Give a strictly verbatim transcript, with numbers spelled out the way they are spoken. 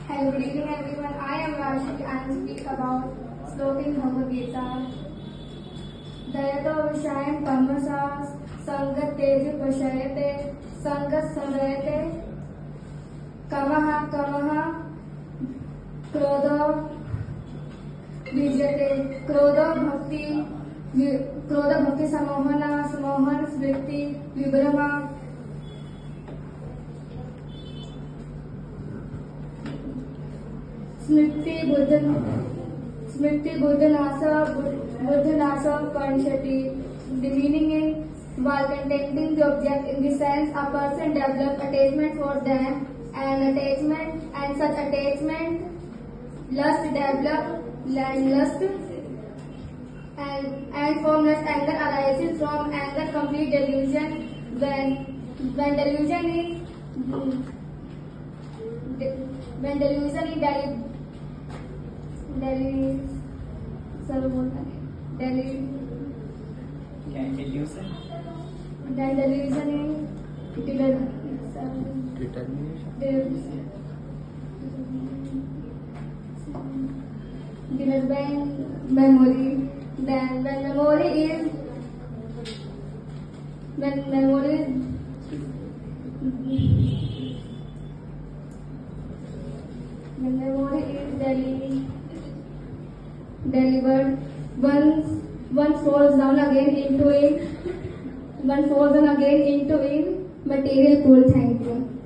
Hello, good evening everyone. I am Rashid and speak about Slok in Bhagavad Gita. Dayato Vishayam Tamasas Sangat Teji Pashayate Sangat Samrayate Kamaha Kamaha Krodha Vijate Krodha Bhakti Krodha Bhakti Samohana Samohan Smriti Vibhrama Smriti Buddha Smriti Buddhanasa Buddhanasa Panchati. The meaning is, while contempting the object in the sense, a person develops attachment for them, and attachment and such attachment lust develop and lust and and from lust anger arises, from anger complete delusion. When when delusion is when delusion is Delhi Delhi sir बोलता है Delhi क्या delusion? then delusion is developing memory. Then when memory is when memory when memory is deli delivered, once one falls down again into it, one falls down again into it material pool. Thank you.